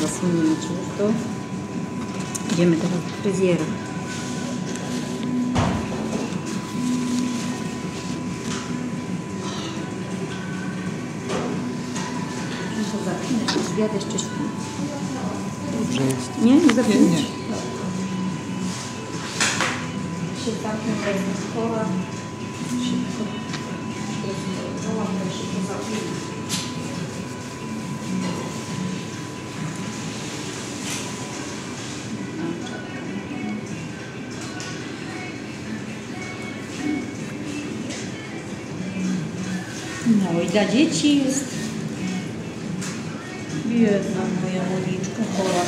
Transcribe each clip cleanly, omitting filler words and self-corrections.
zasłonięciów, to idziemy teraz do fryzjera. Muszę zapinać, zwiat jeszcze śpi. Dobrze jest. Nie? Nie zapinać? Nie. Się zamknę, to jest szkoła. Szybko. Szybko zapinać. No i dla dzieci jest biedna moja Moniczka chora.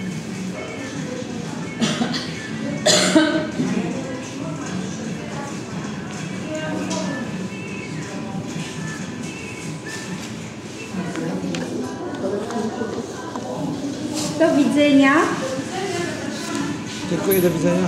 Do widzenia. Dziękuję, do widzenia.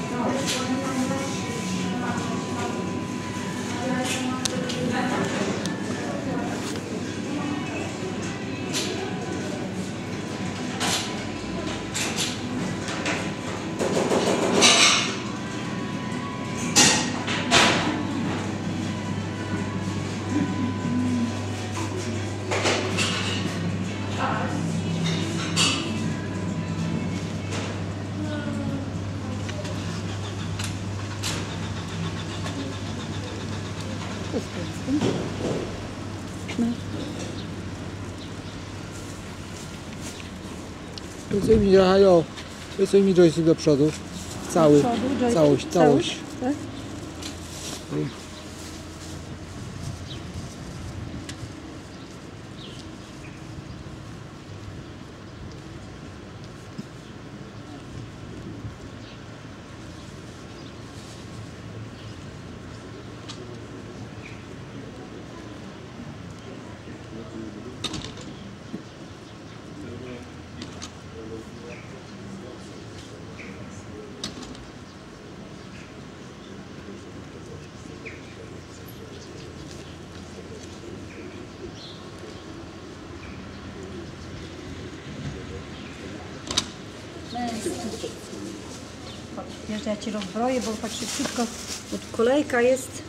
Wysuń mi joystick do przodu. Cały. Całość. Tak? Wiesz, ja Ci rozbroję, bo tak szybciutko, bo tu kolejka jest.